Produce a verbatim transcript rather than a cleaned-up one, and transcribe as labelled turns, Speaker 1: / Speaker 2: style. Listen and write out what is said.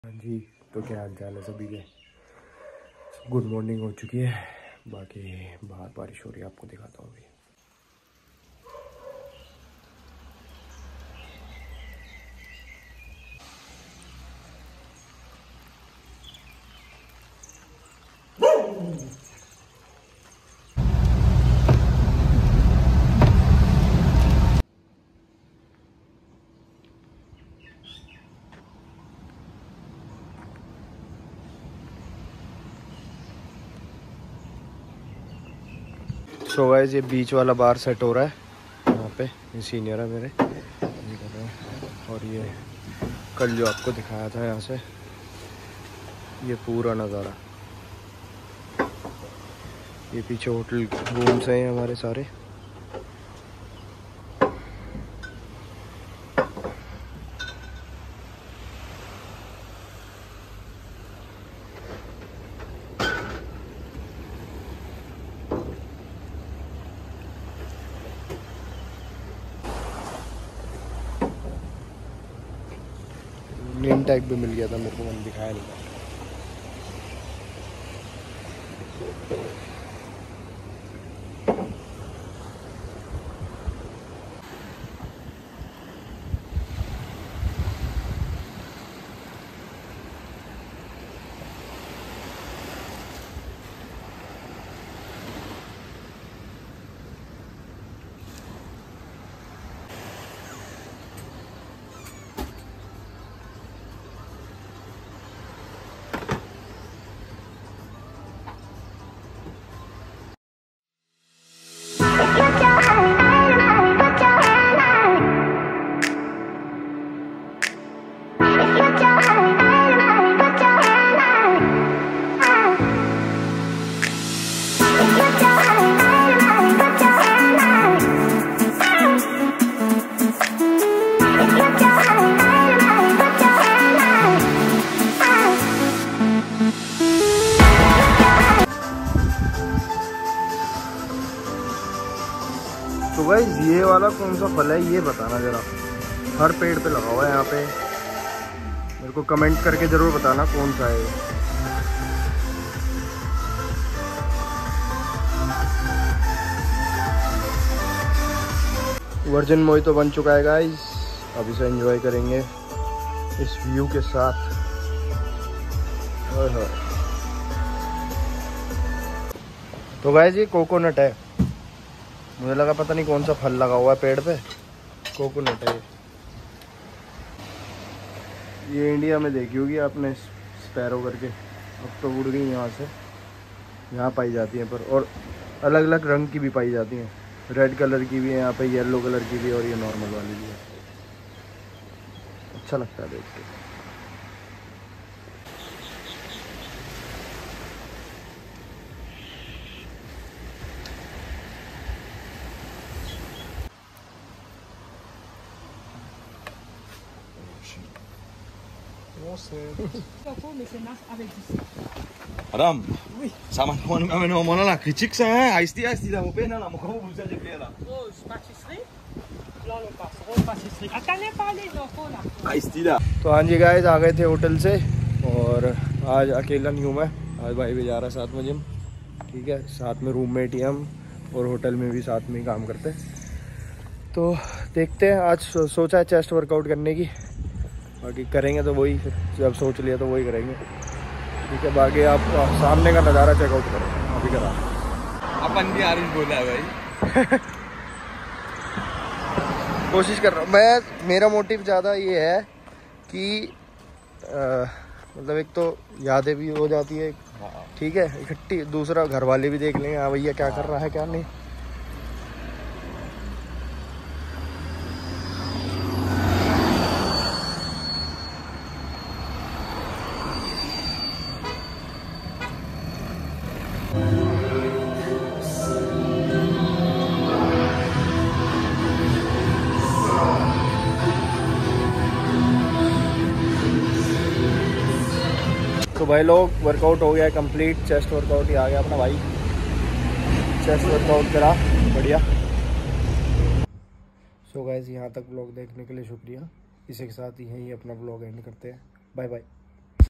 Speaker 1: हाँ जी, तो क्या हाल चाल है सभी के। गुड मॉर्निंग हो चुकी है, बाकी बाहर बारिश हो रही है, आपको दिखाता हूँ अभी। सो गाइस, ये बीच वाला बार सेट हो रहा है यहाँ पे। ये सीनियर है मेरे, ये कर रहे हैं। और ये कल जो आपको दिखाया था यहाँ से, ये पूरा नज़ारा। ये पीछे होटल रूम्स हैं हमारे सारे। नेम टैग भी मिल गया था मेरे को, मैंने दिखाया नहीं था। तो गाइस, ये वाला कौन सा फल है ये बताना जरा। हर पेड़ पे लगा हुआ है यहाँ पे, मेरे को कमेंट करके ज़रूर बताना कौन सा है। वर्जिन मोहितो बन चुका है गाइस, अब इसे एंजॉय करेंगे इस व्यू के साथ। तो गाइस, ये कोकोनट है। मुझे लगा पता नहीं कौन सा फल लगा हुआ है पेड़ पे, कोकोनट है। ये इंडिया में देखी होगी आपने स्पैरो करके, अब तो उड़ गई यहाँ से। यहाँ पाई जाती हैं पर, और अलग अलग रंग की भी पाई जाती हैं। रेड कलर की भी है यहाँ पे, येलो कलर की भी है, और ये नॉर्मल वाली भी है। अच्छा लगता है देख के।
Speaker 2: Adam, sama teman kami ngomong lah, kicik saya, isti isti dah mau pena lah, mau kau bisa je pena.
Speaker 3: Oh, pâtisserie? Là le passe, pâtisserie. Attendez pas les enfants
Speaker 2: Isti dah.
Speaker 1: तो हाँ जी guys, आ गए थे hotel से, और आज अकेला नहीं हूँ मैं, आज भाई भी जा रहा है साथ में जिम। ठीक है, साथ में रूममेट ही हम, और होटल में भी साथ में ही काम करते हैं। तो देखते हैं, आज सो, सोचा है चेस्ट वर्कआउट करने की, बाकी करेंगे तो वही, जब सोच लिया तो वही करेंगे। ठीक है, बाकी आप सामने का नज़ारा चेकआउट करें, अभी करा
Speaker 2: अपन भी आरिश बोला है भाई।
Speaker 1: कोशिश कर रहा हूँ मैं। मेरा मोटिव ज़्यादा ये है कि आ, मतलब एक तो यादें भी हो जाती है, ठीक है, इकट्ठी, दूसरा घर वाले भी देख लेंगे, हाँ भैया क्या कर रहा है क्या नहीं। तो भाई लोग, वर्कआउट हो गया है कंप्लीट, चेस्ट वर्कआउट ही आ गया अपना भाई, चेस्ट वर्कआउट करा बढ़िया। सो गाइस, यहाँ तक ब्लॉग देखने के लिए शुक्रिया। इसी के साथ ही यहीं अपना ब्लॉग एंड करते हैं। Bye bye.